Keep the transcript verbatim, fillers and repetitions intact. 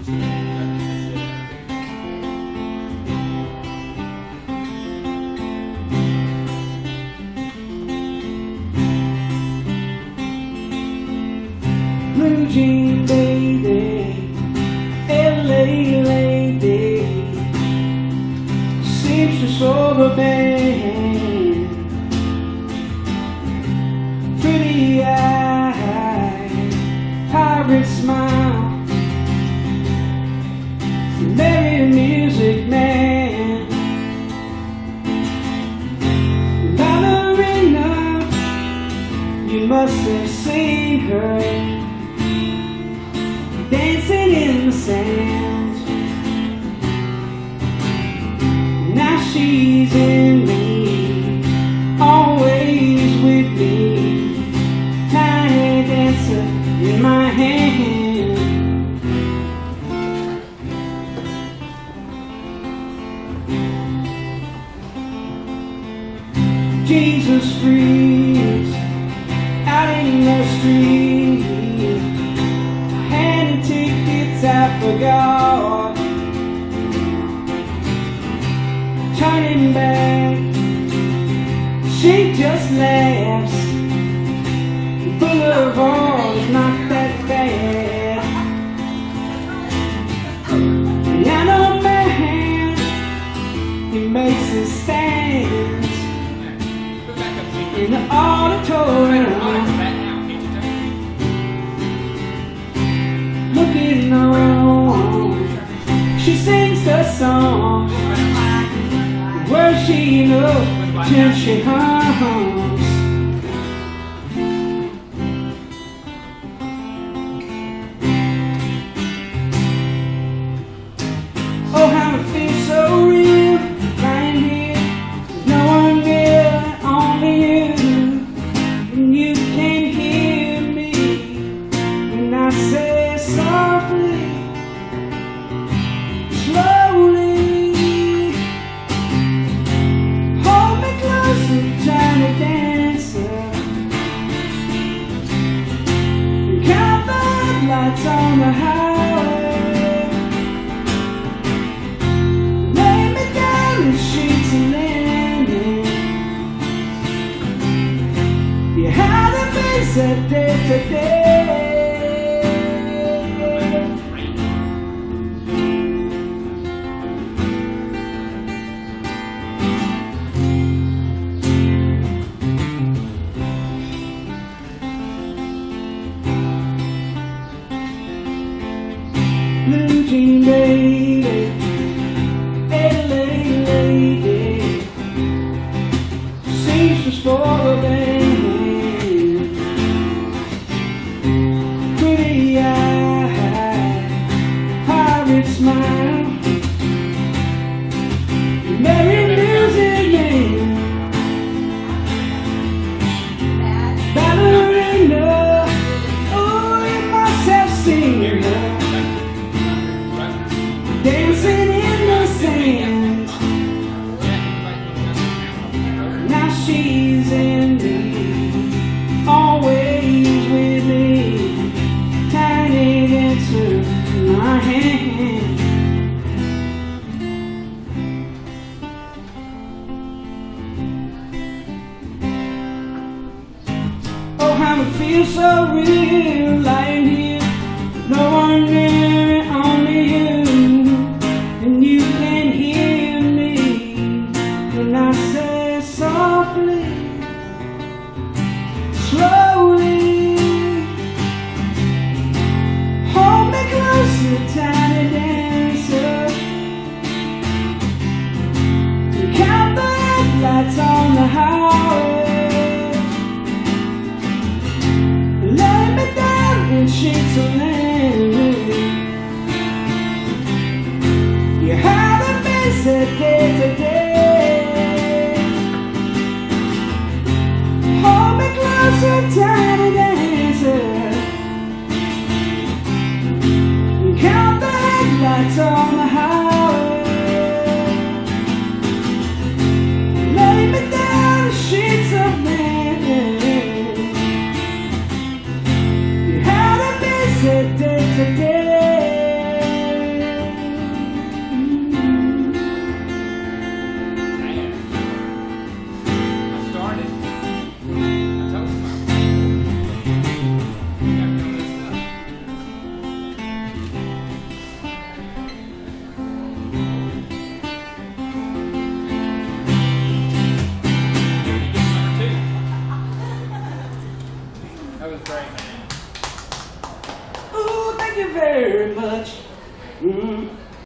Blue jean lady, L A lady, seamstress for the band, pretty eye, pirate smile, merry music man, ballerina, you must have seen her dancing in the sand. Now she's in me, always with me, tiny dancer in my hand. Jesus freaks out in the street, I forgot. Turning back, she just laughs. The boulevard's not that bad. Piano man, he makes his stands in the auditorium, looking on. She sings the song, words she knows till she hums. Oh, how it feels so real, lying here, there's no one there, only you. And you can hear me when I say softly, slowly, hold me closer, tiny dancer. Count the lights on the highway, lay me down in sheets of linen. You had a face that day to day. Blue jean lady, L A lady, seamstress for the band, pretty eye, pirate smile, merry music man, ballerina, oh, you must have seen her dancing in the sand. Now she's in me, always with me, tiny dancer in my hand. Oh, how it feels so real, lying here, no one near me, only you. And you can hear me when I say softly, slowly, hold me closer, tiny dancer. Count the headlights on the highway, lay me down in sheets of linen. You had a visit day to day. Hold me closer, tiny dancer. Count the headlights on the highway, lay me down in sheets of linen. You had a visit day to day. great, man. Oh, thank you very much. Mm.